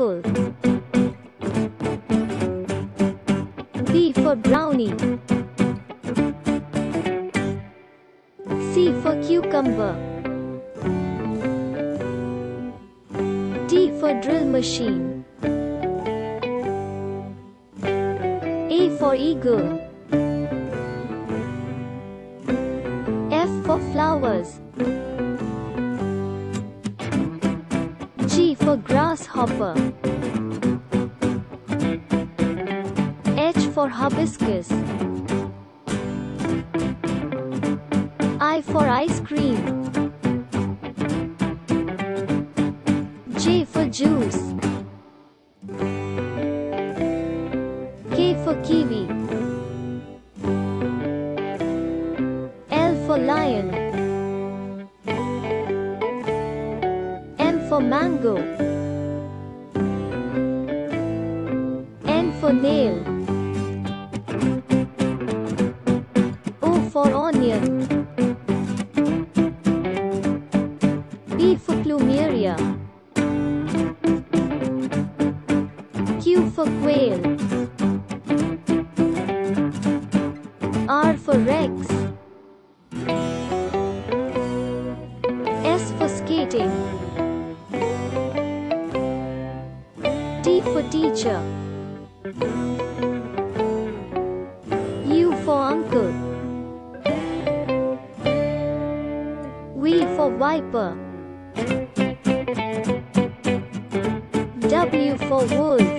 apple. B for brownie. C for cucumber. D for drill machine. A for eagle. F for flowers. G for grasshopper. H for hibiscus. I for ice cream. J for juice. K for kiwi. L for lion. M for mango. N for nail. O for onion. P for plumeria. Q for quail. R for rex. S for skating. T for teacher. U for uncle. V for viper. W for wolf.